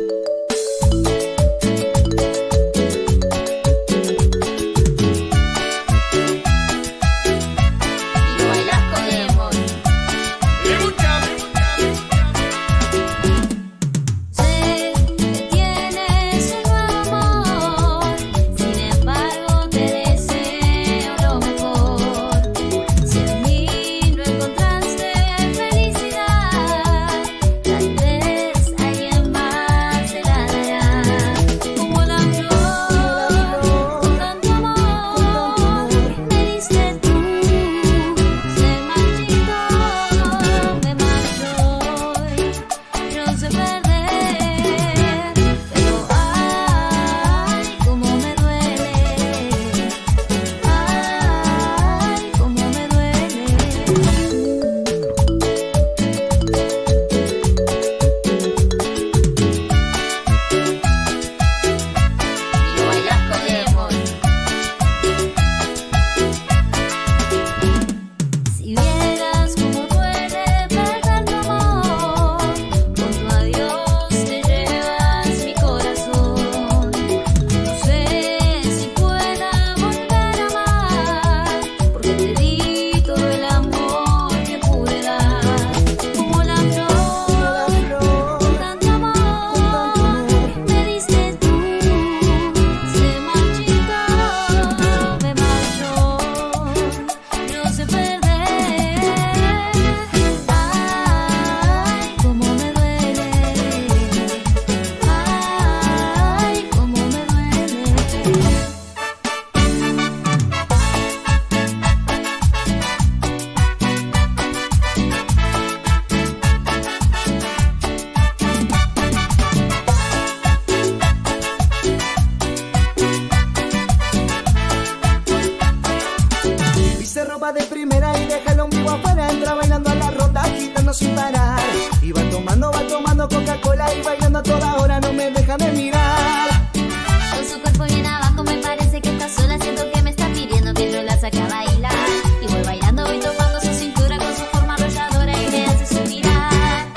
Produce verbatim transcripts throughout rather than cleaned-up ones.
ropa de primera y deja el ombligo afuera. Entra bailando a la ronda, agitando sin parar. Y va tomando, va tomando Coca-Cola y bailando a toda hora, no me deja de mirar. Con su cuerpo bien abajo me parece que está sola. Siento que me está pidiendo que yo la saque a bailar. Y voy bailando, voy tocando su cintura con su forma arrolladora y me hace suspirar.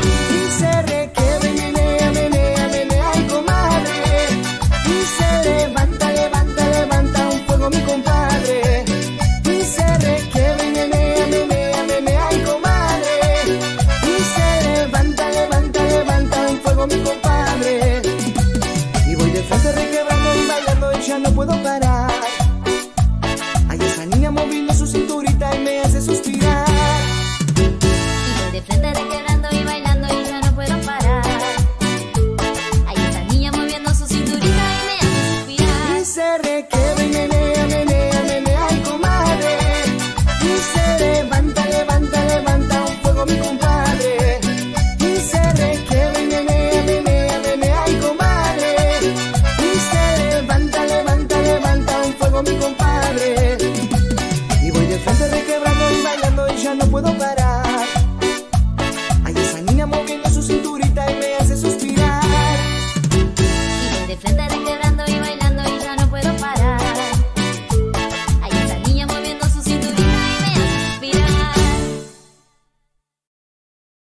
Y se requiebra y menea, menea, menea, ay comadre. Y se levanta, levanta, levanta un fuego mi compadre. Y se requiebra y menea, menea, menea, ay comadre. Y se levanta, levanta, levanta un fuego mi compadre. Y voy de frente requebrando y bailando y ya no puedo parar. Hay esa niña moviendo su cinturita y me hace suspirar. Y voy de frente requebrando y bailando y ya no puedo parar. Hay esa niña moviendo su cinturita y me hace suspirar. Y se requiebra y menea, menea, menea, ay comadre. Y se levanta, levanta, levanta un fuego mi compadre. Y se requiebra y menea, menea, menea, ay comadre. Y se levanta, levanta, levanta un fuego mi compadre.